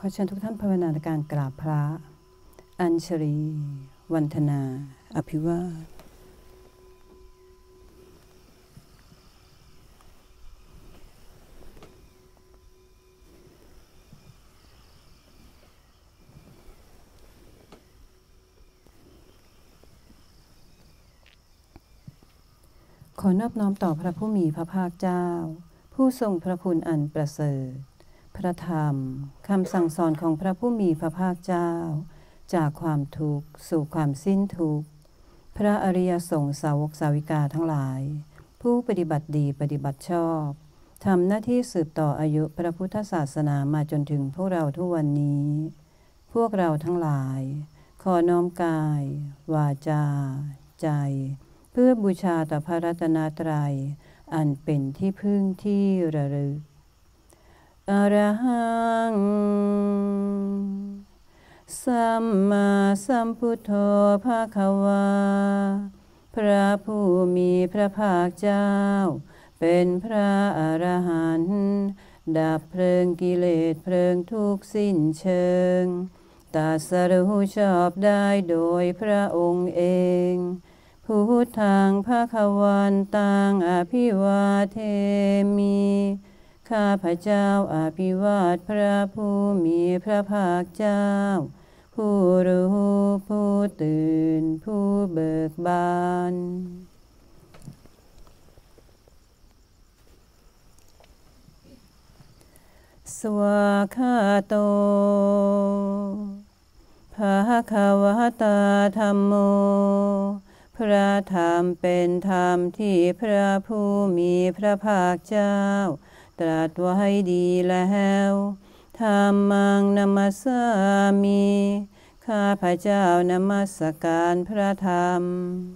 ขอเชิญทุกท่านภาวนาในการกราบพระอัญชลีวันธนาอภิวาทขอนอบน้อมต่อพระผู้มีพระภาคเจ้าผู้ทรงพระคุณอันประเสริฐพระธรรมคำสั่งสอนของพระผู้มีพระภาคเจ้าจากความทุกข์สู่ความสิ้นทุกข์พระอริยสงฆ์สาวกสาวิกาทั้งหลายผู้ปฏิบัติดีปฏิบัติชอบทำหน้าที่สืบต่ออายุพระพุทธศาสนามาจนถึงพวกเราทุกวันนี้พวกเราทั้งหลายขอน้อมกายวาจาใจเพื่อบูชาต่อพระรัตนตรัยอันเป็นที่พึ่งที่ระลึกอรหังสัมมาสัมพุทโธภควาพระผู้มีพระภาคเจ้าเป็นพระอรหันต์ดับเพลิงกิเลสเพลิงทุกข์สิ้นเชิงตรัสรู้ชอบได้โดยพระองค์เองพุทธังภวันตังอภิวาเทมิข้าพเจ้าอภิวาทพระผู้มีพระภาคเจ้าผู้รู้ผู้ตื่นผู้เบิกบานสวากขาโตภควตาธัมโมพระธรรมเป็นธรรมที่พระผู้มีพระภาคเจ้าตรัสไว้ดีแล้วธัมมังนัมสสามิข้าพเจ้านมัสการพระธรรม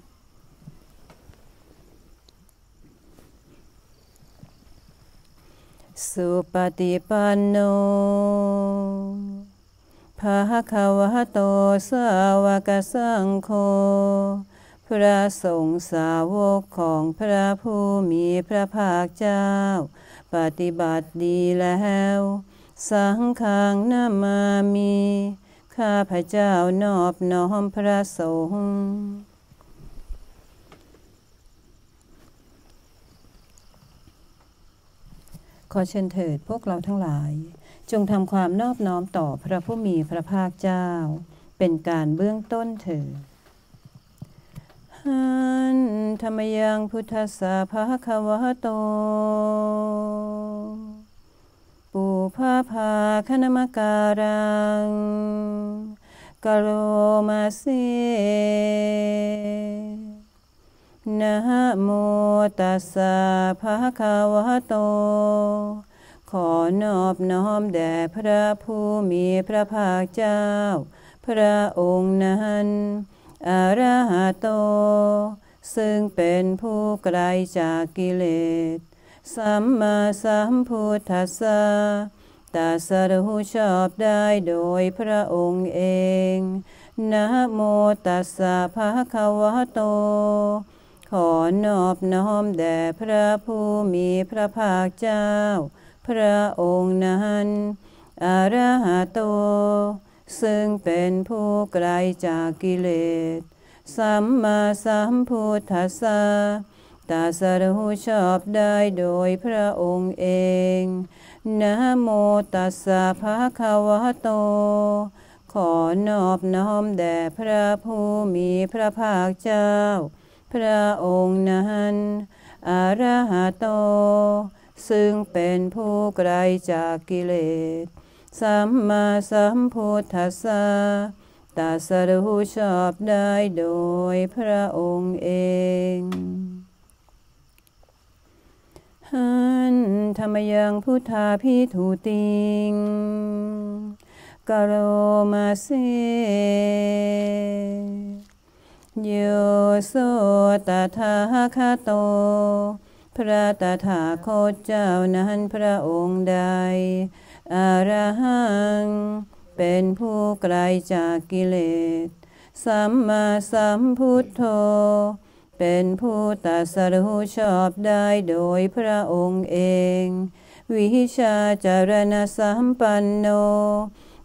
สุปฏิปันโนภควโตสาวกสังโฆพระสงฆ์สาวกของพระผู้มีพระภาคเจ้าปฏิบัติดีแล้วสังฆังนามามิข้าพเจ้านอบน้อมพระสงฆ์ขอเชิญเถิดพวกเราทั้งหลายจงทำความนอบน้อมต่อพระผู้มีพระภาคเจ้าเป็นการเบื้องต้นเถิดหันธรรมยังพุทธัสสะภควโตปุพพาคณมการังกโรมาสินะโมตัสสะภควโตขอนอบน้อมแด่พระผู้มีพระภาคเจ้าพระองค์นั้นอรหัตโตซึ่งเป็นผู้ไกลจากกิเลสสัมมาสัมพุทธัสสะตรัสรู้ชอบได้โดยพระองค์เองนะโมตัสสะภะคะวะโตขอนอบน้อมแด่พระผู้มีพระภาคเจ้าพระองค์นั้นอรหัตโตซึ่งเป็นผู้ไกลจากกิเลสสัมมาสัมพุทธัสสะตรัสรู้ชอบได้โดยพระองค์เองนะโมตัสสะภะคะวะโตขอนอบน้อมแด่พระผู้มีพระภาคเจ้าพระองค์นั้นอรหัตโตซึ่งเป็นผู้ไกลจากกิเลสสัมมาสัมพุทธัสสะตรัสรู้ชอบได้โดยพระองค์เองหันธรรมยังพุทธาภิทุติงกโรมาสิโยโสตถาคโตพระตถาคตเจ้านั้นพระองค์ใดอรหังเป็นผู้ไกลจากกิเลสสัมมาสัมพุทโธเป็นผู้ตรัสรู้ชอบได้โดยพระองค์เองวิชาจารณสัมปันโน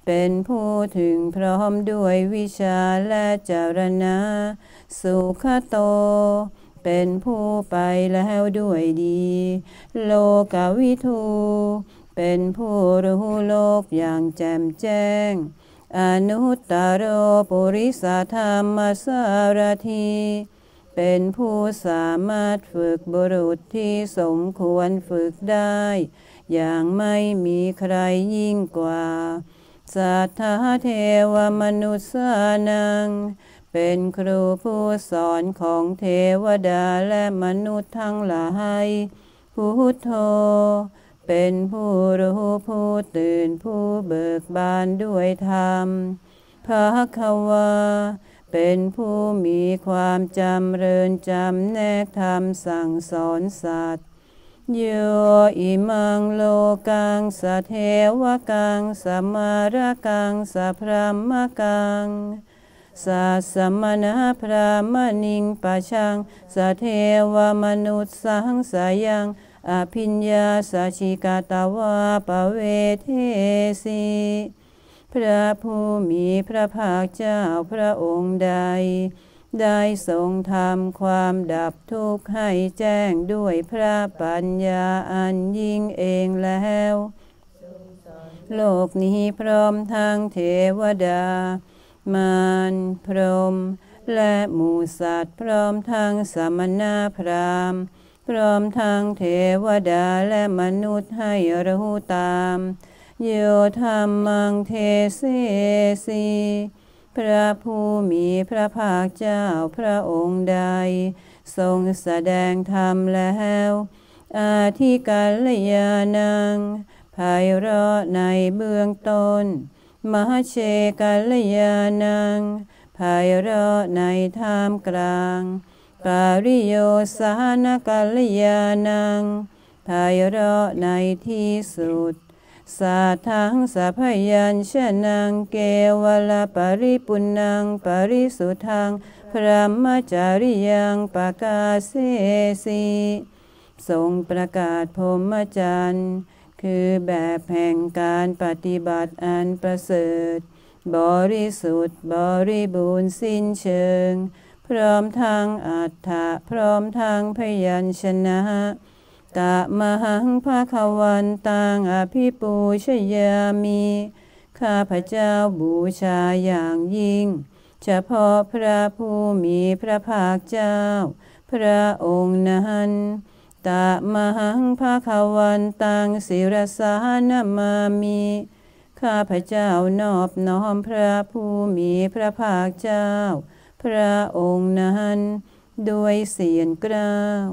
เป็นผู้ถึงพร้อมด้วยวิชาและจารณะสุขโตเป็นผู้ไปแล้วด้วยดีโลกวิทูเป็นผู้รู้โลกอย่างแจ่มแจ้งอนุตตโรปุริสธรรมสารถีเป็นผู้สามารถฝึกบุรุษที่สมควรฝึกได้อย่างไม่มีใครยิ่งกว่าสัทธาเทวมนุษย์นังเป็นครูผู้สอนของเทวดาและมนุษย์ทั้งหลายพุทโธเป็นผู้รู้ผู้ตื่นผู้เบิกบานด้วยธรรมภควาเป็นผู้มีความจำเริญจำแนกธรรมสั่งสอนสัตว์โยอิมังโลกังสเทวกังสมาระกังสพรหมกังสัสมณพรามณิงปะชังสเทวมนุษย์สังสายังอภิญญาสัชิกาตวาปเวเทสีพระผู้มีพระภาคเจ้าพระองค์ใดได้ทรงทำความดับทุกข์ให้แจ้งด้วยพระปัญญาอันยิ่งเองแล้วโลกนี้พร้อมทั้งเทวดามารพรหมและหมู่สัตว์พร้อมทั้งสมณพราหมณ์พร้อมทั้งเทวดาและมนุษย์ให้รู้ตามโยธรรมังเทเสสีพระผู้มีพระภาคเจ้าพระองค์ใดทรงแสดงธรรมแล้วอาทิกัลยาณังไพเราะในเบื้องต้นมหเชกัลยาณังไพเราะในท่ามกลางปาริโยสานกัลยาณังไพเราะในที่สุดสัทธังสัพยัญชนะเกวลปริปุณังปริสุทธังพระมจาริยังปกาเสสีทรงประกาศพรหมจรรย์คือแบบแห่งการปฏิบัติอันประเสริฐบริสุทธิ์บริบูรณ์สิ้นเชิงพร้อมทั้งอัฏฐะพร้อมทั้งพยัญชนะตะมหังภควันตังอภิปูชยามิข้าพเจ้าบูชาอย่างยิ่งเฉพาะพระผู้มีพระภาคเจ้าพระองค์นั้นตะมหังภควันตังศิรสานามามิข้าพเจ้านอบน้อมพระผู้มีพระภาคเจ้าพระองค์นั้นด้วยเสียงกล้าว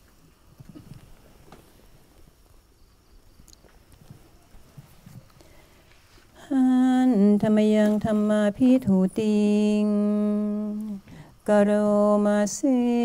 หันธรรมยังธรรมาพิถูติงกโรมาเส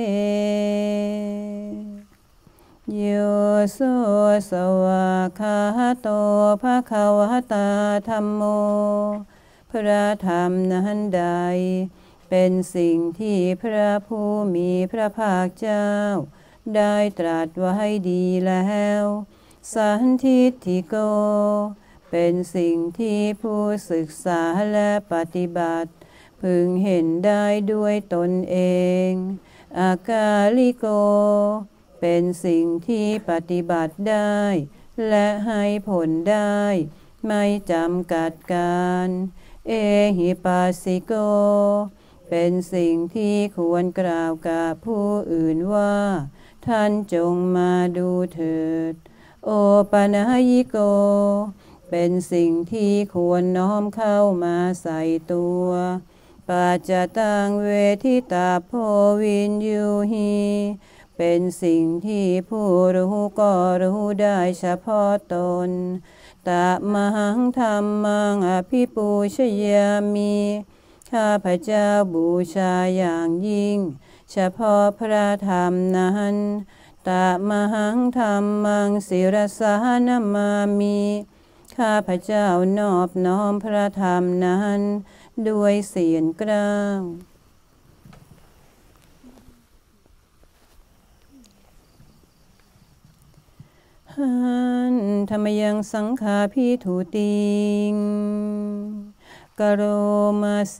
โยโสสวากขาโตภควตาธัมโมพระธรรมนั้นใดเป็นสิ่งที่พระผู้มีพระภาคเจ้าได้ตรัสไว้ดีแล้วสันทิฏฐิโกเป็นสิ่งที่ผู้ศึกษาและปฏิบัติพึงเห็นได้ด้วยตนเองอากาลิโกเป็นสิ่งที่ปฏิบัติได้และให้ผลได้ไม่จำกัดการเอหิปัสสิโกเป็นสิ่งที่ควรกล่าวกับผู้อื่นว่าท่านจงมาดูเถิดโอปนัยิโกเป็นสิ่งที่ควรน้อมเข้ามาใส่ตัวปัจจตังเวทิตาโพวินยูหีเป็นสิ่งที่ผู้รู้ก็รู้ได้เฉพาะตนตะมหังธรรมังอภิปูชยามิข้าพเจ้าบูชาอย่างยิ่งเฉพาะพระธรรมนั้นตะมหังธรรมังศิรสานามามิข้าพเจ้านอบน้อมพระธรรมนั้นด้วยเสียงกล้าวหันธรรมยังสังฆาพิถูติงกโรมาเส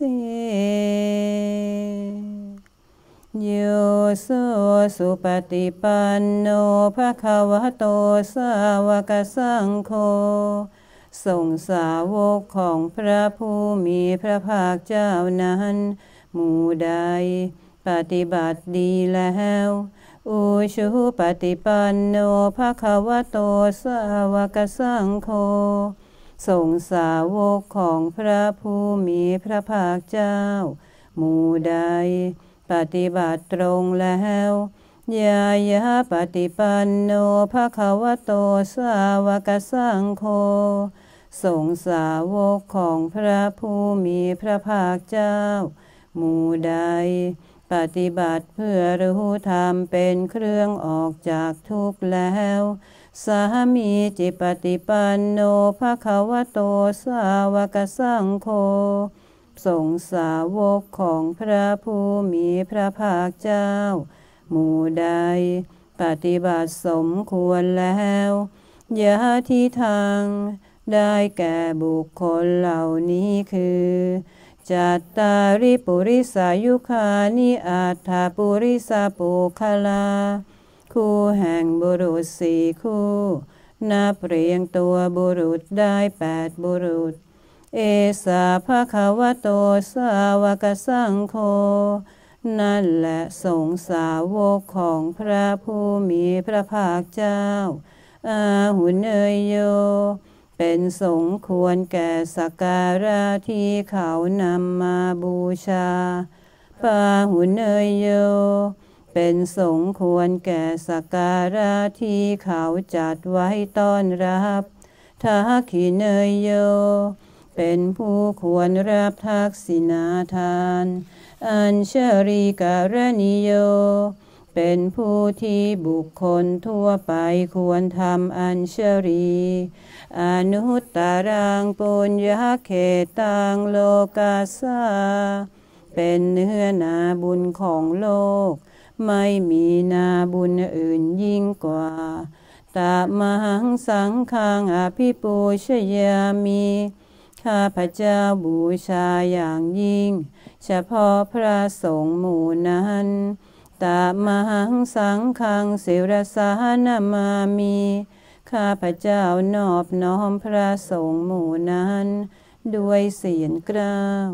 โยโสสุปฏิปันโนภควโตสาวกสังโฆทรงสาวกของพระผู้มีพระภาคเจ้านั้นหมู่ใดปฏิบัติดีแล้วอุชุปฏิปันโนภควโตสาวกสังโฆทรงสาวกของพระผู้มีพระภาคเจ้าหมู่ใดปฏิบัติตรงแล้วยายะปฏิปันโนภควโตสาวกสังโฆทรงสาวกของพระผู้มีพระภาคเจ้าหมู่ใดปฏิบัติเพื่อรู้ธรรมเป็นเครื่องออกจากทุกข์แล้วสามีจิปฏิปันโนภควโตสาวกสังโฆทรงสาวกของพระผู้มีพระภาคเจ้าหมู่ใดปฏิบัติสมควรแล้วยะทิทางได้แก่บุคคลเหล่านี้คือจัตตาริปุริสายุคานิอัฏฐปุริสปุคลาคู่แห่งบุรุษสี่คู่นับเรียงตัวบุรุษได้8บุรุษเอสาภควโตสาวกสังโฆนั่นแหละสงฆ์สาวกของพระผู้มีพระภาคเจ้าอาหุเนยโยเป็นสงควรแก่สักการะที่เขานำมาบูชาปาหุเนยโยเป็นสงควรแก่สักการะที่เขาจัดไว้ต้อนรับทักขิเนยโยเป็นผู้ควรรับทักษิณาทานอัญชริการณิโยเป็นผู้ที่บุคคลทั่วไปควรทำอัญชรีอนุตตรังปุญญเขตังโลกาสาเป็นเนื้อนาบุญของโลกไม่มีนาบุญอื่นยิ่งกว่าตามหังสังฆังอภิปูชยามิข้าพเจ้าบูชาอย่างยิ่งเฉพาะพระสงฆ์หมู่นั้นตามหังสังฆังศิรสานามามิข้าพเจ้านอบน้อมพระสงฆ์หมู่นั้นด้วยเสียงกล้าว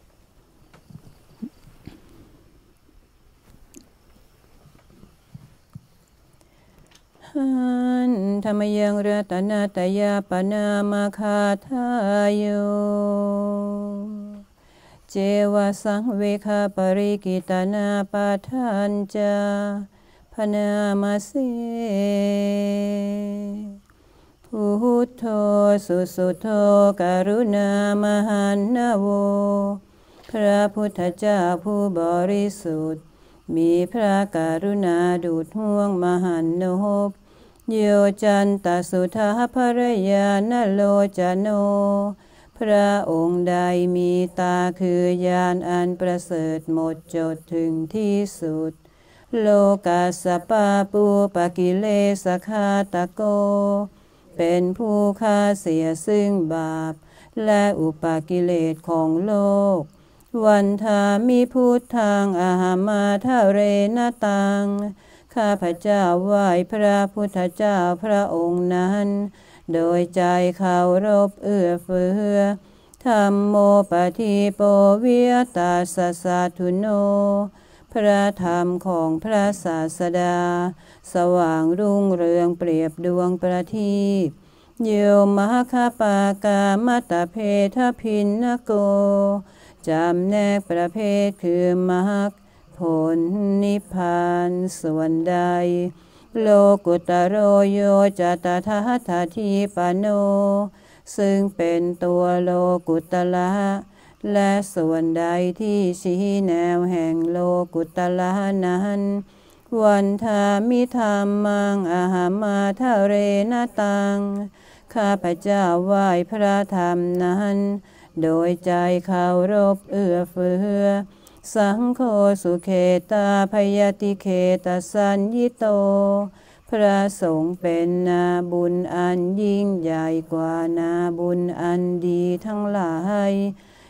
ธรรมยังรัตนาตยาปนามาคาทายโยเจวะสังเวคาปริกิตนาปาทัญจาพนามาเสพุทโธสุสุโธกรุณามหันนาโวพระพุทธเจ้าผู้บริสุทธิ์มีพระกรุณาดุจห่วงมหันนบโยจันตสุทาภรยานโลจโนพระองค์ใดมีตาคือญาณอันประเสริฐหมดจดถึงที่สุดโลกัสสปาปูปกิเลสคาตโกเป็นผู้ฆ่าเสียซึ่งบาปและอุปกิเลสของโลกวันทามิพุทธังอาหามาทะเรนตังข้าพเจ้าไหว้พระพุทธเจ้าพระองค์นั้นโดยใจเคารพเอื้อเฟื้อธัมโมปฏิโปวิยตาสสะทุโนพระธรรมของพระศาสดาสว่างรุ่งเรืองเปรียบดวงประทีปโยมหคปากามตเพทพินนโกจำแนกประเภทคือมรรคผลนิพพานส่วนใดโลกุตโรโยจตถาทาทีปโนซึ่งเป็นตัวโลกุตละและส่วนใดที่ชี้แนวแห่งโลกุตละนั้นวันทามิธรรมังอาหามาทะเรนตังข้าพเจ้าไหว้พระธรรมนั้นโดยใจเคารพเอื้อเฟื้อสังโฆสุเขตาพยติเขตสัญญิโตพระสงฆ์เป็นนาบุญอันยิ่งใหญ่กว่านาบุญอันดีทั้งหลาย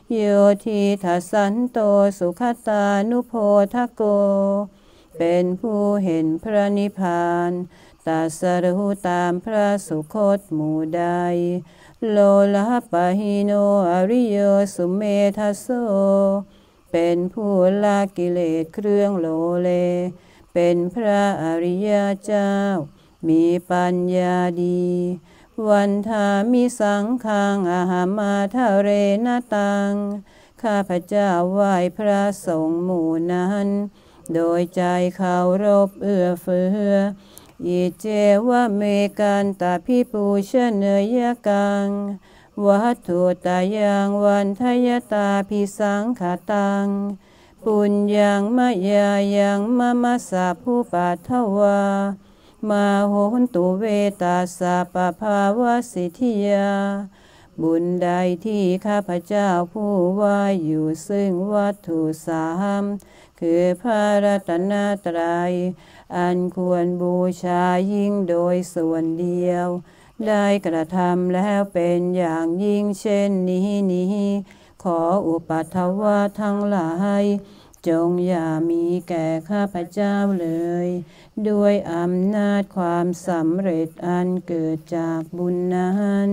โยทิทัสสันโตสุขตานุโพธโกเป็นผู้เห็นพระนิพพานตรัสรู้ตามพระสุคตหมู่ใดโลลปะหิโนอริโยสุเมทัสโสเป็นผู้ละกิเลสเครื่องโลเลเป็นพระอริยเจ้ามีปัญญาดีวันทามิสังฆังอาหามาทะเรนตังข้าพเจ้าไหว้พระสงฆ์หมู่นั้นโดยใจเคารพเอื้อเฟื้ออิเจวะเมกันตาพิปูชเนยกังวัตถุตายังวันทยตาพิสังขตังปุญญังมะยายังมะมะสะผู้ปัทวามาโหนตุเวตาสะปะภาวสิทธิยาบุญใดที่ข้าพเจ้าผู้ว่าอยู่ซึ่งวัตถุสามคือพระรัตนตรัยอันควรบูชายิ่งโดยส่วนเดียวได้กระทำแล้วเป็นอย่างยิ่งเช่นนี้ขออุปัฏฐวะทั้งหลายจงอย่ามีแก่ข้าพเจ้าเลยด้วยอำนาจความสำเร็จอันเกิดจากบุญนั้น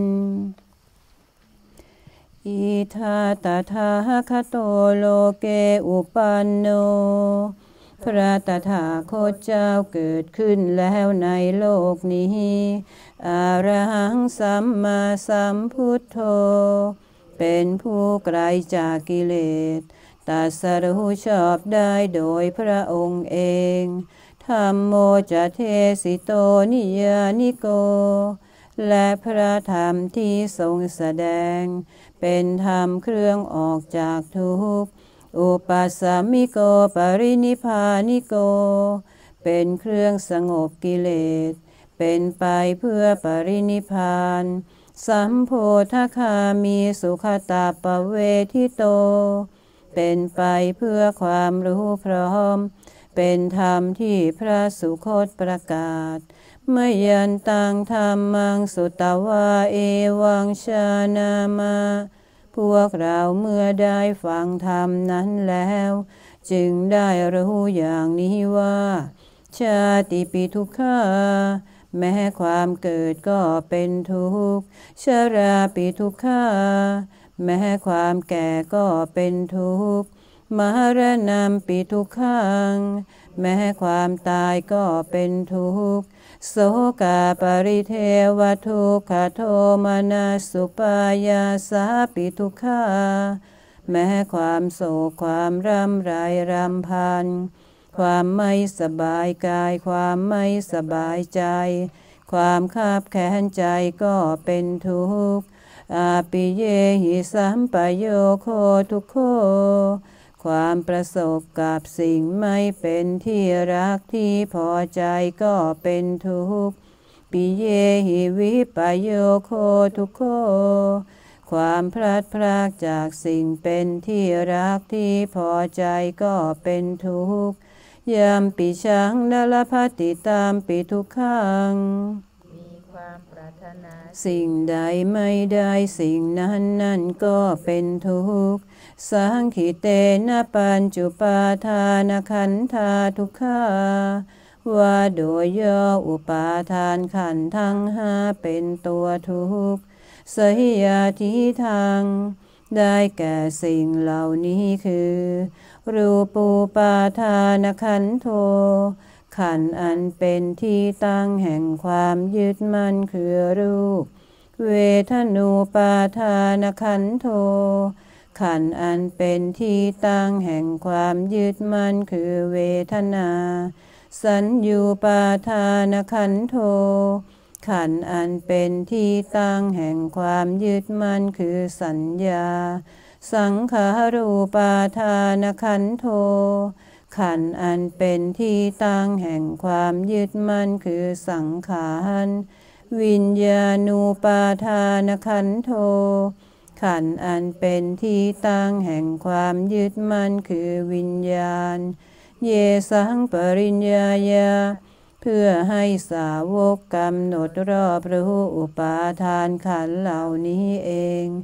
อิทาตถาคโตโลเกอุปันโนพระตถาคตเจ้าเกิดขึ้นแล้วในโลกนี้อะระหังสัมมาสัมพุทโธเป็นผู้ไกลจากกิเลสตรัสรู้ชอบได้โดยพระองค์เองธัมโมจะเทสิโตนิยานิโกและพระธรรมที่ทรงแสดงเป็นธรรมเครื่องออกจากทุกข์อุปัสสมิโกปรินิพพานิโกเป็นเครื่องสงบกิเลสเป็นไปเพื่อปรินิพพานสัมโพธคามีสุขตาปเวทิโตเป็นไปเพื่อความรู้พร้อมเป็นธรรมที่พระสุคตประกาศเมยันตังธรรมังสุตวาเอวังชานามาพวกเราเมื่อได้ฟังธรรมนั้นแล้วจึงได้รู้อย่างนี้ว่าชาติปิทุกขาแม้ความเกิดก็เป็นทุกข์ชราปิทุกขาแม้ความแก่ก็เป็นทุกข์มรณะปิทุกขังแม้ความตายก็เป็นทุกข์โสกาปริเทวทุกขโทมนัสสุปายาสาปิทุกขาแม้ความโศกความร่ำไรรำพันความไม่สบายกายความไม่สบายใจความคับแค้นใจก็เป็นทุกข์อาปิเยหิสัมปโยโคทุกโขความประสบกับสิ่งไม่เป็นที่รักที่พอใจก็เป็นทุกข์ปิเยหิวิปโยโคทุกโขความพลัดพรากจากสิ่งเป็นที่รักที่พอใจก็เป็นทุกข์ยามปิชังนลภติตามปิทุกขังมีความปรารถนาสิ่งใดไม่ได้สิ่งนั้นก็เป็นทุกข์สังขิเตนะปัญจุปาทานขันธาทุกขาว่าโดยย่ออุปาทานขันธ์ทั้งห้าเป็นตัวทุกข์สหิยาทิทางได้แก่สิ่งเหล่านี้คือรูปูปาทานขันโธขันธ์อันเป็นที่ตั้งแห่งความยึดมั่นคือรูปเวทนูปาทานขันโธขันธ์อันเป็นที่ตั้งแห่งความยึดมั่นคือเวทนาสัญญูปาทานขันโธขันธ์อันเป็นที่ตั้งแห่งความยึดมั่นคือสัญญาสังขารูปาทานขันโธขันธ์อันเป็นที่ตั้งแห่งความยึดมั่นคือสังขารวิญญาณูปาทานขันโธขันธ์อันเป็นที่ตั้งแห่งความยึดมั่นคือวิญญาณเยสังปริญญายาเพื่อให้สาวกกำหนดรอบรู้อุปาทานขันธ์เหล่านี้เอง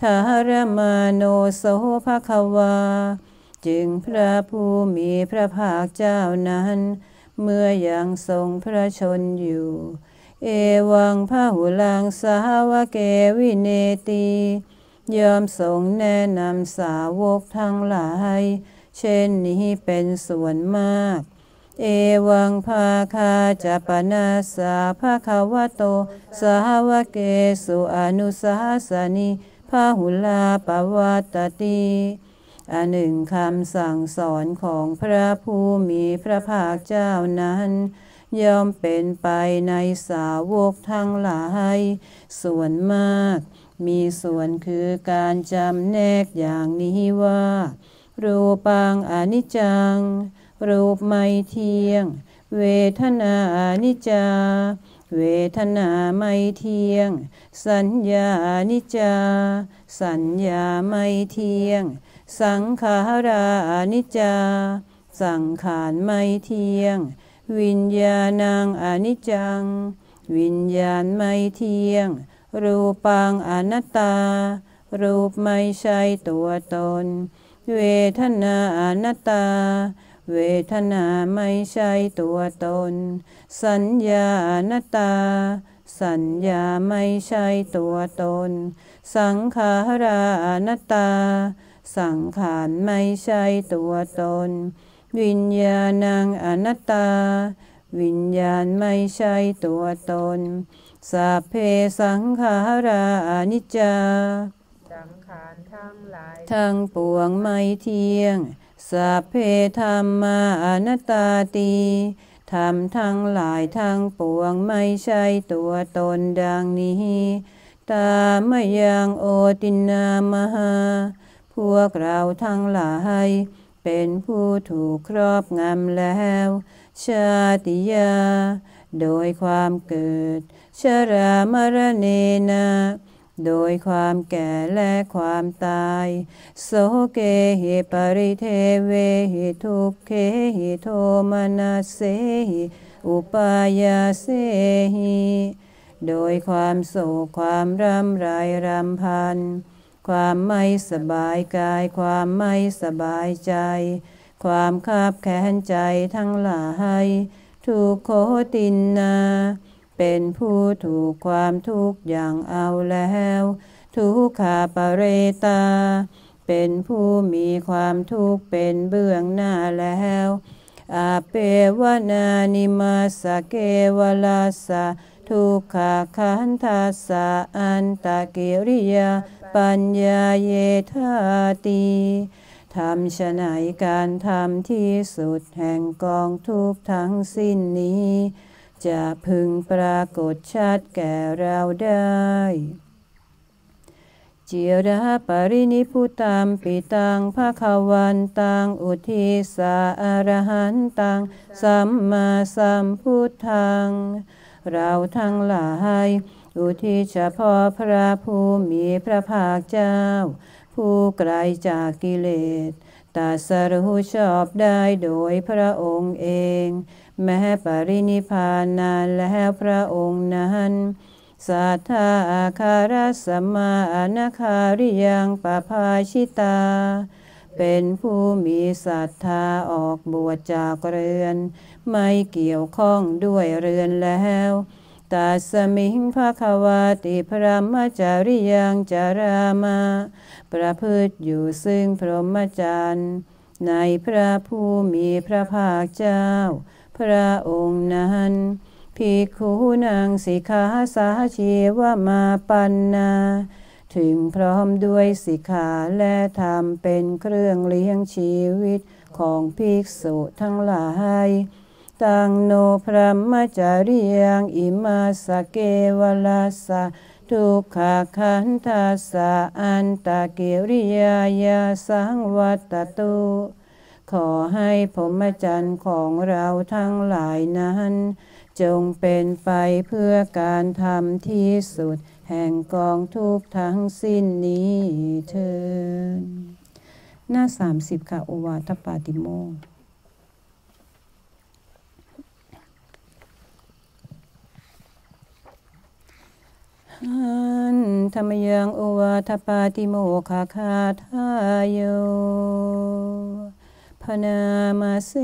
ทารมาโนโสภควาจึงพระผู้มีพระภาคเจ้านั้นเมื่อยังทรงพระชนอยู่เอวังพหุลังสาวเกวิเนติยอมทรงแนะนำสาวกทั้งหลายเช่นนี้เป็นส่วนมากเอวังภาคาจะปนาสาภาควโตสาวเกสุอนุสาสนิพหุลาปวัตติอันหนึ่งคำสั่งสอนของพระผู้มีพระภาคเจ้านั้นย่อมเป็นไปในสาวกทั้งหลายส่วนมากมีส่วนคือการจำแนกอย่างนี้ว่ารูปังอนิจจังรูปไม่เที่ยงเวทนาอนิจจาเวทนาไม่เที่ยงสัญญาอนิจจาสัญญาไม่เที่ยงสังขาราอนิจจาสังขารไม่เที่ยงวิญญาณังอนิจจังวิญญาณไม่เที่ยงรูปังอนัตตารูปไม่ใช่ตัวตนเวทนาอนัตตาเวทนาไม่ใช่ตัวตนสัญญาอนัตตาสัญญาไม่ใช่ตัวตนสังขาราอนัตตาสังขารไม่ใช่ตัวตนวิญญาณังอนัตตาวิญญาณไม่ใช่ตัวตนสัพเพสังขาราอนิจจาสังขารทั้งหลายทั้งปวงไม่เที่ยงสัพเพธัมมาอนัตตาติธรรมทั้งหลายทั้งปวงไม่ใช่ตัวตนดังนี้ตามยังโอตินามหาพวกเราทั้งหลายเป็นผู้ถูกครอบงำแล้วชาติยาโดยความเกิดชรามรณะนะโดยความแก่และความตายโสเกหิปริเทเวหิทุกเขหิโทมนัสเสหิอุปายาเสหิโดยความโศกความรำไรรำพันความไม่สบายกายความไม่สบายใจความคับแค้นใจทั้งหลายทุกโขตินนาเป็นผู้ถูกความทุกข์อย่างเอาแล้วทุกขาปเรตาเป็นผู้มีความทุกข์เป็นเบื้องหน้าแล้วอาเปวนานิมาสเกวลาสะทุกขาขันธัสสะอันตกิริยาปัญญาเยธาติทำฉะไหนการทำที่สุดแห่งกองทุกข์ทั้งสิ้นนี้จะพึงปรากฏชัดแก่เราได้จิระปรินิพุตัมปิตังภคะวันตังอุทิสาอรหันตังสัมมาสัมพุทธังเราทั้งหลายอุทิศเฉพาะพระผู้มีพระภาคเจ้าผู้ไกลจากกิเลสตรัสรู้ชอบได้โดยพระองค์เองแม้ปรินิพพานนานแล้วพระองค์นั้นสัทธาอาคารัสสมาอนาคาริยังปภาชิตาเป็นผู้มีศรัทธาออกบวชจากเรือนไม่เกี่ยวข้องด้วยเรือนแล้วตัสมิงภควาติพระมจาริยังจารามาประพฤติอยู่ซึ่งพรหมจรรย์ในพระผู้มีพระภาคเจ้าพระองค์นั้นภิกขุนางสิกขาสาชีวมาปันนาถึงพร้อมด้วยสิกขาและธรรมเป็นเครื่องเลี้ยงชีวิตของภิกษุทั้งหลายตังโนพระมจาริยังอิมาสเกวลาสะทุกขขันธัสสะอันตกิริยายาสังวัตตุขอให้พรหมจรรย์ของเราทั้งหลายนั้นจงเป็นไปเพื่อการทำที่สุดแห่งกองทุกข์ทั้งสิ้นนี้เถิดหน้า30ค่ะโอวาทปาติโมกข์หันธรรมยังโอวาทปาติโมคาคาทายโยพนามาเส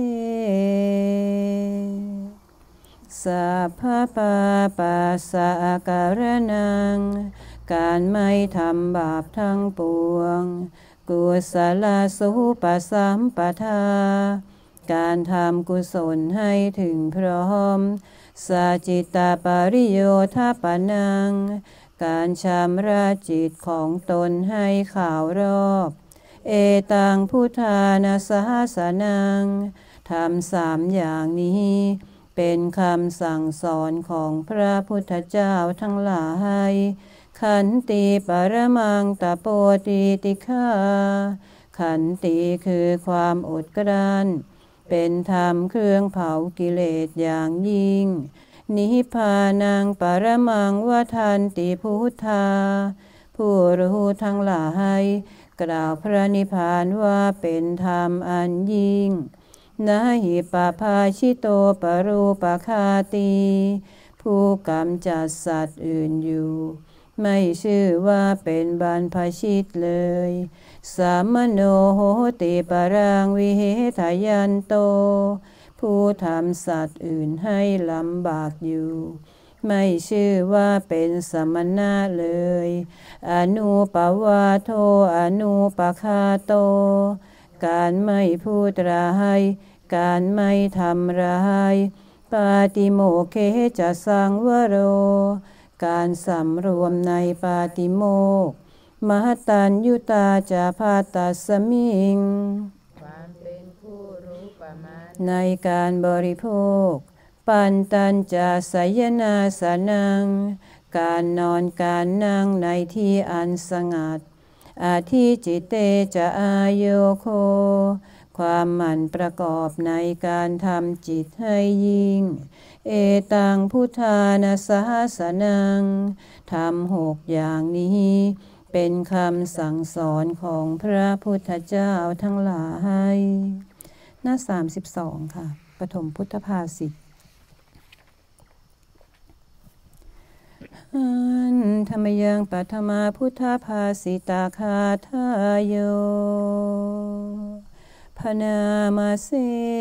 สัพพะปาปัสสะการนังการไม่ทำบาปทั้งปวงกุศลสุปสัมปทาการทำกุศลให้ถึงพร้อมสัจจิตาปริโยทปนังการชำระจิตของตนให้ข่าวรอบเอตังพุทธานาสสนังทำ3 อย่างนี้เป็นคำสั่งสอนของพระพุทธเจ้าทั้งหลายขันติปรมังตโปติติฆาขันติคือความอดกลั้นเป็นธรรมเครื่องเผากิเลสอย่างยิ่งนิพพานังปรมังวทันติพุทธาผู้รู้ทั้งหลายกล่าวพระนิพพานว่าเป็นธรรมอันยิ่งนะหิปภาชิโตปรูปคาตีผู้กำจัดสัตว์อื่นอยู่ไม่ชื่อว่าเป็นบรรพชิตเลยสามโนโหติปรังวิเหทยันโตผู้ทำสัตว์อื่นให้ลำบากอยู่ไม่ชื่อว่าเป็นสมณะเลยอนุปวาโทอนุปคาโตการไม่พูดร้ายการไม่ทำร้ายปาติโมกเขจะสังวโรการสำรวมในปาติโมกข์มหตัญยุตาจาภาตัสมิงความเป็นผู้รู้ประมาณในการบริโภคปันตัญจาสยนาสนังการนอนการนั่งในที่อันสงัดอาทิจิตเตจะอาโยโคความหมั่นประกอบในการทำจิตให้ยิ่งเอตังพุทธานาสสนังทำ6 อย่างนี้เป็นคำสั่งสอนของพระพุทธเจ้าทั้งหลายหน้า32ค่ะปฐมพุทธภาษิตธรรมยังปัทมาพุทธภาษิตาคาทายโยพนามาเส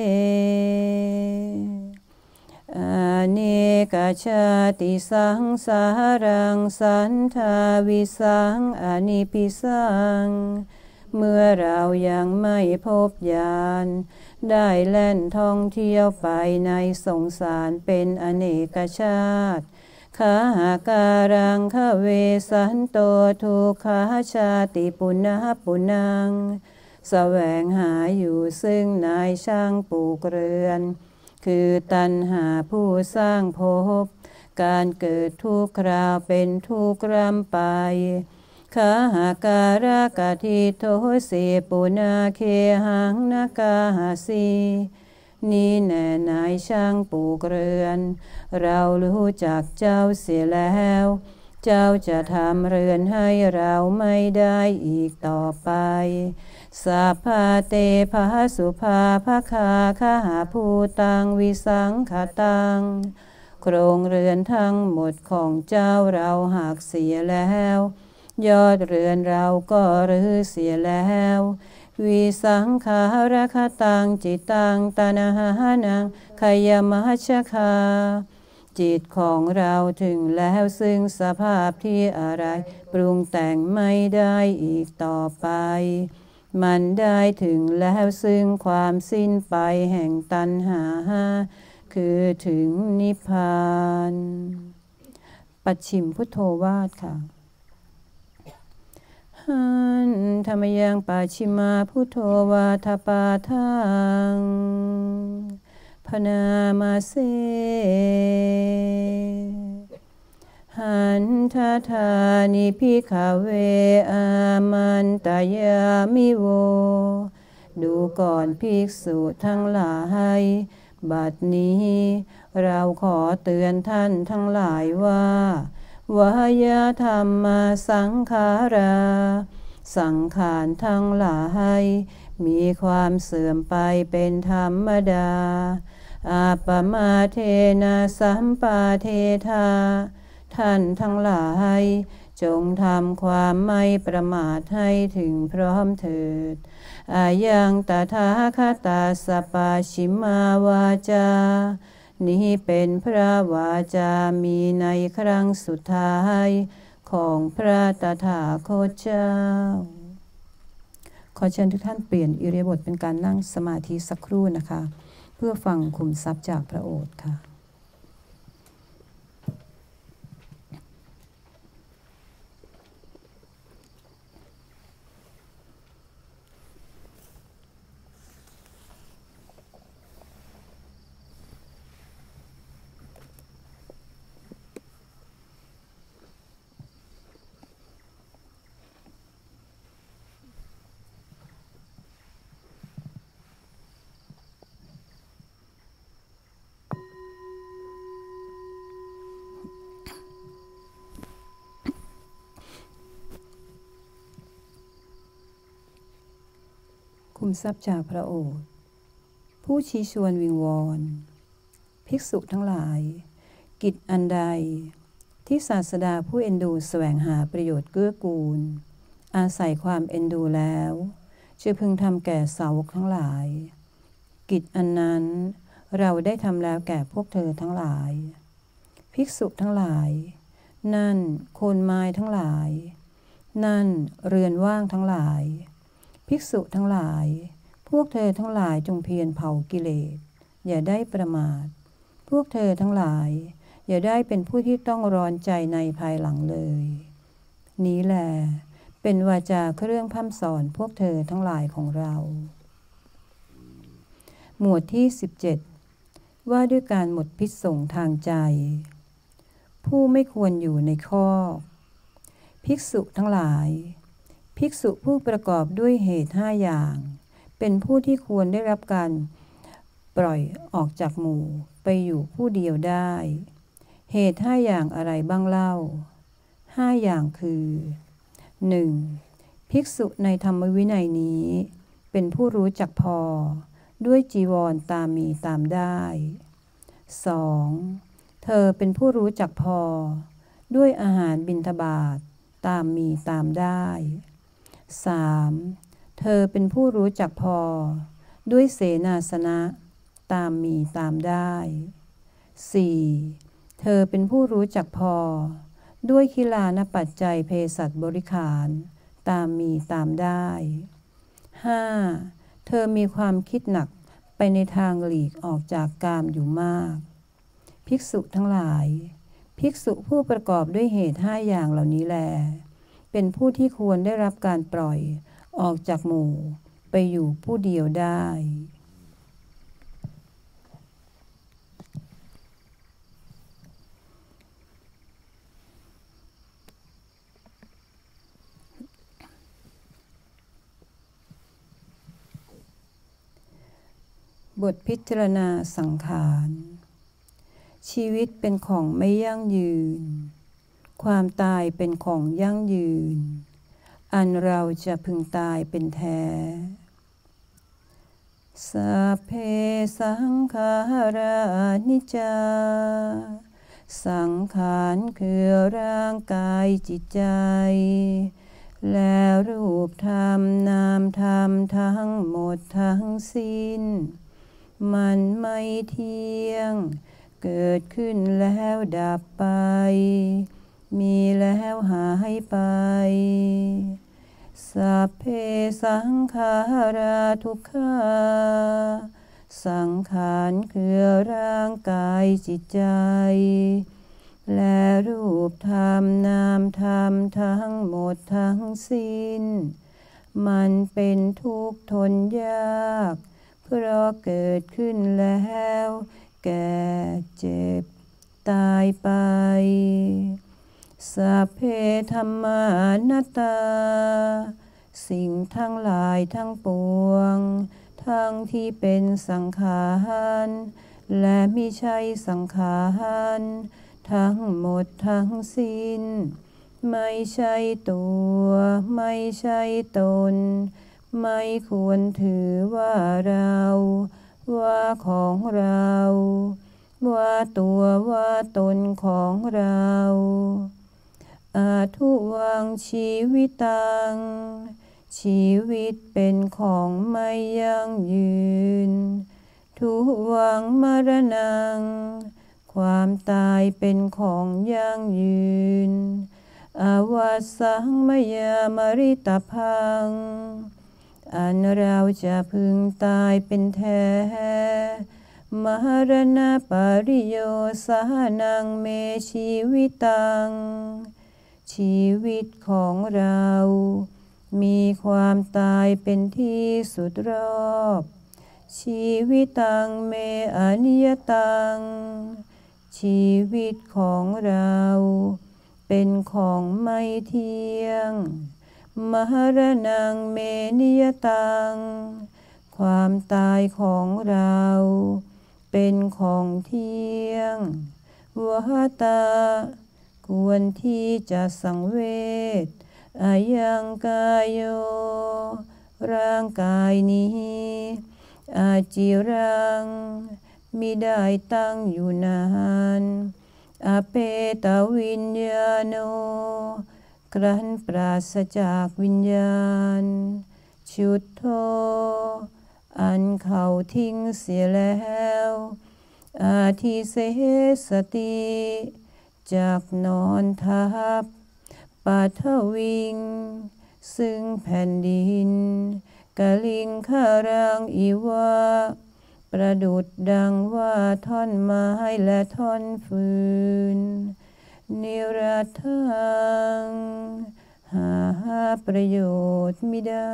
อเนกชาติสังสารังสันทาวิสังอนิพิสังเมื่อเรายังไม่พบญาณได้แล่นท่องเที่ยวไปในสงสารเป็นอเนกชาติขาหาการังขเวสันโตทุกขาชาติปุณหปุนังแสวงหาอยู่ซึ่งนายช่างปลูกเรือนคือตัณหาผู้สร้างภพการเกิดทุกคราวเป็นทุกข์ร่ำไปขาหาการกะทิโทสีปุนาเคหังนากาหาสีนี่แน่นายช่างปลูกเรือนเรารู้จักเจ้าเสียแล้วเจ้าจะทำเรือนให้เราไม่ได้อีกต่อไปสัพพะเตภะสุภาภคาคหาภูตังวิสังขตังโครงเรือนทั้งหมดของเจ้าเราหักเสียแล้วยอดเรือนเราก็รื้อเสียแล้ววิสังขารคตังจิตตังตนะหานังขยมัชฌคาจิตของเราถึงแล้วซึ่งสภาพที่อะไรปรุงแต่งไม่ได้อีกต่อไปมันได้ถึงแล้วซึ่งความสิ้นไปแห่งตัณหาคือถึงนิพพานปัจฉิมพุทโธวาทค่ะธรรมยังปัจฉิมาพุทโธวาทปาทังพนามาเสหันทธานิภิกขเวอามันตยามิโวดูก่อนภิกษุทั้งหลายบัดนี้เราขอเตือนท่านทั้งหลายว่าวายธรรมสังขาราสังขารทั้งหลายมีความเสื่อมไปเป็นธรรมดาอาปมาเทนะสัมปาเทธาท่านทั้งหลายจงทำความไม่ประมาทให้ถึงพร้อมเถิดอายังตถาคตาสปาชิมาวาจานี้เป็นพระวาจามีในครั้งสุดท้ายของพระตถาคตเจ้าขอเชิญทุกท่านเปลี่ยนอิริยาบถเป็นการนั่งสมาธิสักครู่นะคะเพื่อฟังขุมทรัพย์จากพระโอษฐ์ค่ะคุมทรัพย์จากพระโอษฐ์ผู้ชี้ชวนวิงวอนภิกษุทั้งหลายกิจอันใดที่ศาสดาผู้เอ็นดูแสวงหาประโยชน์เกื้อกูลอาศัยความเอ็นดูแล้วจะพึงทำแก่สาวกทั้งหลายกิจอันนั้นเราได้ทำแล้วแก่พวกเธอทั้งหลายภิกษุทั้งหลายนั่นโคนไม้ทั้งหลายนั่นเรือนว่างทั้งหลายภิกษุทั้งหลายพวกเธอทั้งหลายจงเพียรเผากิเลสอย่าได้ประมาทพวกเธอทั้งหลายอย่าได้เป็นผู้ที่ต้องร้อนใจในภายหลังเลยนี้แลเป็นวาจาเครื่องพร่ำสอนพวกเธอทั้งหลายของเราหมวดที่17ว่าด้วยการหมดพิษสงทางใจผู้ไม่ควรอยู่ในคอกภิกษุทั้งหลายภิกษุผู้ประกอบด้วยเหตุ5อย่างเป็นผู้ที่ควรได้รับการปล่อยออกจากหมู่ไปอยู่ผู้เดียวได้เหตุ5อย่างอะไรบ้างเล่า5อย่างคือ 1. ภิกษุในธรรมวินัยนี้เป็นผู้รู้จักพอด้วยจีวรตามมีตามได้ 2. เธอเป็นผู้รู้จักพอด้วยอาหารบิณฑบาตตามมีตามได้ 3. เธอเป็นผู้รู้จักพอด้วยเสนาสนะตามมีตามได้ 4. เธอเป็นผู้รู้จักพอด้วยคิลานปัจจัยเภสัชบริขารตามมีตามได้ 5. เธอมีความคิดหนักไปในทางหลีกออกจากกามอยู่มากภิกษุทั้งหลายภิกษุผู้ประกอบด้วยเหตุ5อย่างเหล่านี้แลเป็นผู้ที่ควรได้รับการปล่อยออกจากหมู่ไปอยู่ผู้เดียวได้บทพิจารณาสังขารชีวิตเป็นของไม่ยั่งยืนความตายเป็นของยั่งยืนอันเราจะพึงตายเป็นแท้สัพเพสังขารานิจจาสังขารคือร่างกายจิตใจและรูปธรรมนามธรรมทั้งหมดทั้งสิ้นมันไม่เที่ยงเกิดขึ้นแล้วดับไปมีแล้วหายไปสัพเพสังขาราทุกขาสังขารคือร่างกายจิตใจและรูปธรรมนามธรรมทั้งหมดทั้งสิ้นมันเป็นทุกข์ทนยากเพราะเกิดขึ้นแล้วแก่เจ็บตายไปสัพเพธัมมานัตตาสิ่งทั้งหลายทั้งปวงทั้งที่เป็นสังขารและมิใช่สังขารทั้งหมดทั้งสิ้นไม่ใช่ตัวไม่ใช่ตนไม่ควรถือว่าเราว่าของเราว่าตัวว่าตนของเราอาทุวังชีวิตังชีวิตเป็นของไม่ยั่งยืนทุวังมรณังความตายเป็นของยั่งยืนอวัสสังมยามริตพังอันเราจะพึงตายเป็นแท้มรณะปริโยสหนังเมชีวิตังชีวิตของเรามีความตายเป็นที่สุดรอบชีวิตังเมอนิยตังชีวิตของเราเป็นของไม่เที่ยงมรณังเมนิยตังความตายของเราเป็นของเที่ยงวหตาควรที่จะสังเวชอายังกายโยร่างกายนี้อาจิรังมิได้ตั้งอยู่นานอเปตวิญญาโนครั้นปราศจากวิญญาณชุดโธอันเขาทิ้งเสียแล้วอาทิเสสติจากนอนทับปัทวิงซึ่งแผ่นดินกลิงคารังอีวะประดุจดังว่าท่อนไม้และท่อนฟืนนิรัตถังหาประโยชน์มิได้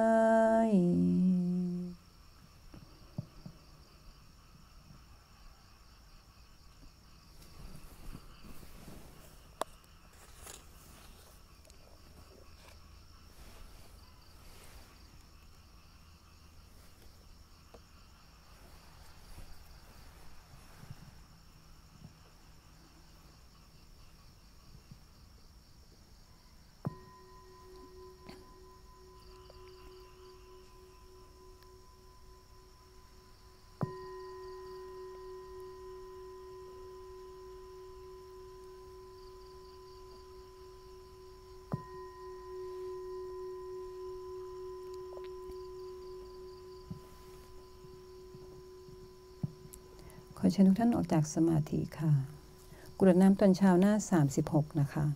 ขอเชิญทุกท่านออกจากสมาธิค่ะกรวดน้ำตอนเช้าหน้า36นะคะ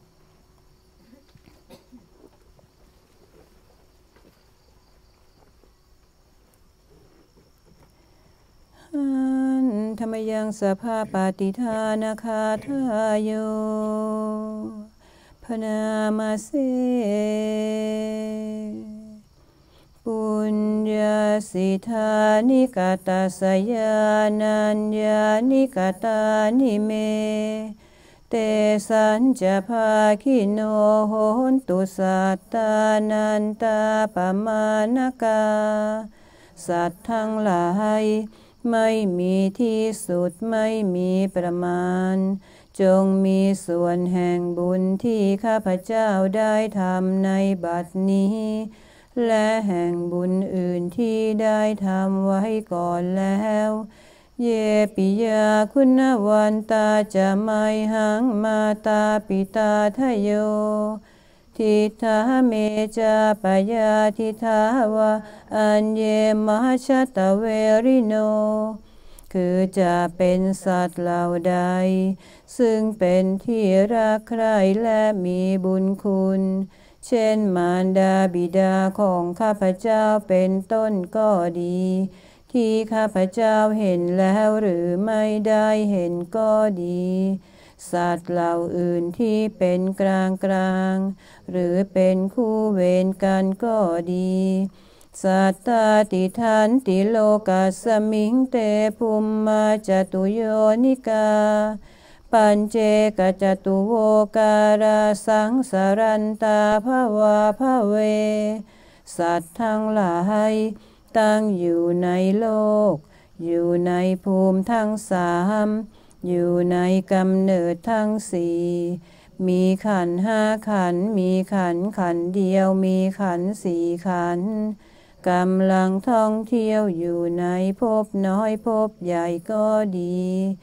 ธรรมยังสภาปาติทานาคาทายโยพนามาเสปุญญาสิทานิกาตาสยานัญญานิกาตานิเมเตสัญจภาคิโนโหนตุสัตตานันตาปมานกาสัตว์ทั้งหลายไม่มีที่สุดไม่มีประมาณจงมีส่วนแห่งบุญที่ข้าพเจ้าได้ทำในบัดนี้และแห่งบุญอื่นที่ได้ทำไว้ก่อนแล้วเยปิยาคุณวันตาจะไมหังมาตาปิตาทะโยทิทาเมจาปยาทิทาวะอัญเยมหชตเวริโนคือจะเป็นสัตว์เหล่าใดซึ่งเป็นที่รักใคร่และมีบุญคุณเช่นมารดาบิดาของข้าพเจ้าเป็นต้นก็ดีที่ข้าพเจ้าเห็นแล้วหรือไม่ได้เห็นก็ดีสัตว์เหล่าอื่นที่เป็นกลางหรือเป็นคู่เวรกันก็ดีสัตตาติทันติโลกัสมิงเตภูมิมาจตุโยนิกาปัญเจกจตุโวการาสังสารันตาภวาภเวสัตว์ทั้งหลายตั้งอยู่ในโลกอยู่ในภูมิทั้งสามอยู่ในกำเนิดทั้งสี่มีขันธ์ห้าขันธ์มีขันธ์เดียวมีขันธ์สี่ขันธ์กำลังท่องเที่ยวอยู่ในภพน้อยภพใหญ่ก็ดี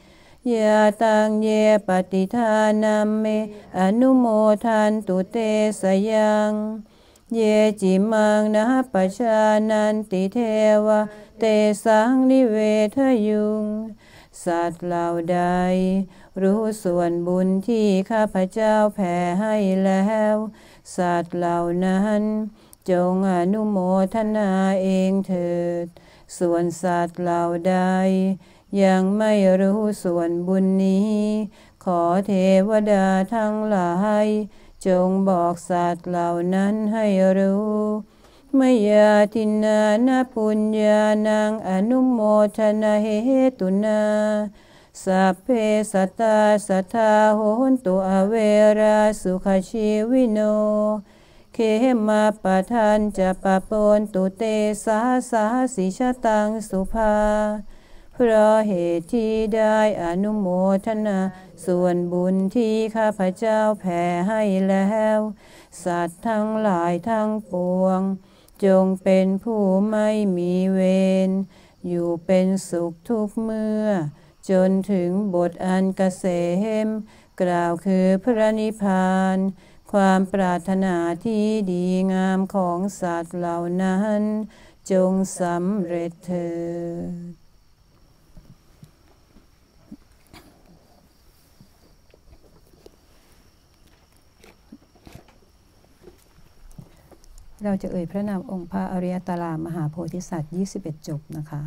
ยาตังเยปฏิทานัมเมอนุโมทันตุเตสยังเยจิมังนะปัชานันติเทวะเตสังนิเวทยุงสัตว์เหล่าใดรู้ส่วนบุญที่ข้าพเจ้าแผ่ให้แล้วสัตว์เหล่านั้นจงอนุโมทนาเองเถิดส่วนสัตว์เหล่าใดยังไม่รู้ส่วนบุญนี้ขอเทวดาทั้งหลายจงบอกสัตว์เหล่านั้นให้รู้มยาทินานาปุญญานังอนุโมทนาเหตุนาสัพเพสัตตาสัทธาโหนตุอเวราสุขชีวิโนเขมาปะทันจะปะปนตุเตสาสาสิชตังสุภาเพราะเหตุที่ได้อนุโมทนาส่วนบุญที่ข้าพเจ้าแผ่ให้แล้วสัตว์ทั้งหลายทั้งปวงจงเป็นผู้ไม่มีเวรอยู่เป็นสุขทุกเมื่อจนถึงบทอันเกษมกล่าวคือพระนิพพานความปรารถนาที่ดีงามของสัตว์เหล่านั้นจงสำเร็จเถิดเราจะเอ่ยพระนามองค์พระอริยตรามหาโพธิสัตว์21จบนะคะ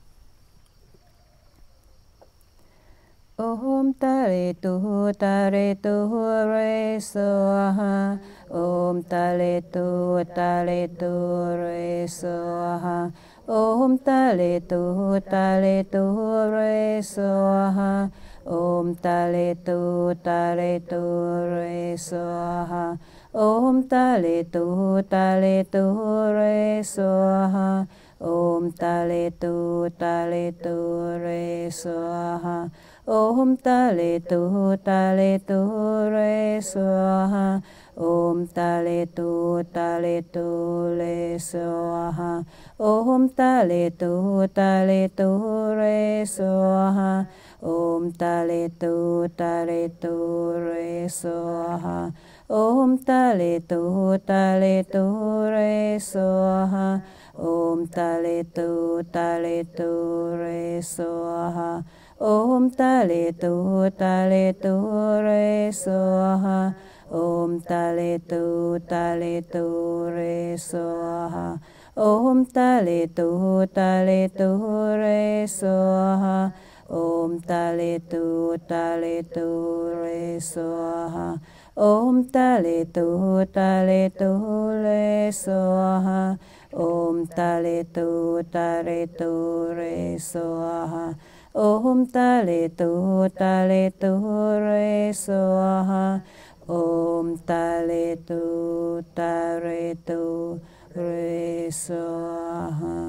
โอมตะเรตุตะเรตุเรโสหะโอมตะเรตุตะเรตุเรโสหะโอมตะเรตุตะเรตุเรโสหะโอมตะเรตุตะเรตุเรโสหะโอมตะเรตุตะเรตุเรโสหะโอมตะเรตุตะเรตุเรโสหะโอมตะเลตุตะเลตุเรโสหะโอมตะเลตุตะเลตุเรโสหะโอมตะเลตุตะเลตุเรโสหะโอมตะเลตุตะเลตุเรโสหะโอมตะเลตุตะเลตุเรโสหะโอมตะเลตุตะเลตุเรโสหะโอมตะเลตุตะเลตุเรโสหะโอมตะเลตุตะเลตุเรโสหะโอมตะเลตุตะเลตุเรโสหะโอมตะเลตุตะเลตุเรโสหะโอมตะเลตุตะเลตุเรโสหะโอมตะเลตุตะเลตุเรโสหะโอมตะเลตุตะเลตุเรโสหะโอมตะเลตุตะเลตุเรโสหะ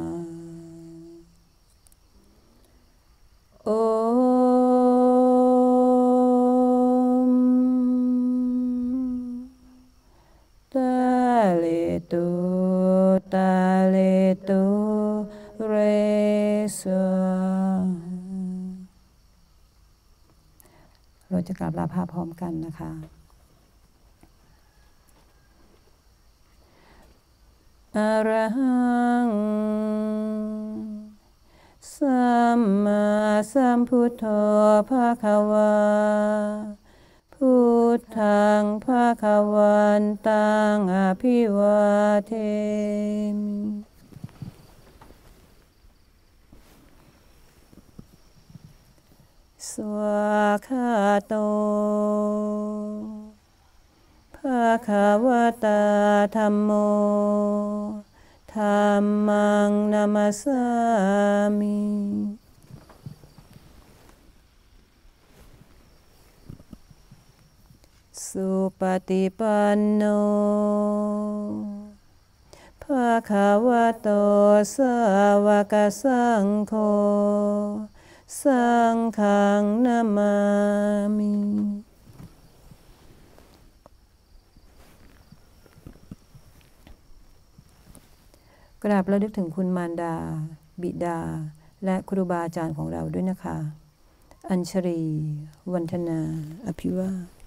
โอมตะเลตุตะเลตุเรโสเราจะกราบลาพระพร้อมกันนะคะอะระหังสัมมาสัมพุทโธภควาพุทธังภควันตังอภิวาเทมิสวากขาโตภควตาธัมโมธัมมังนามัสสามิสุปฏิปันโนภควโตสาวกสังโฆสังฆังนามามิกราบระลึกถึงคุณมารดาบิดาและครูบาอาจารย์ของเราด้วยนะคะอัญชรี วันธนา อภิวาท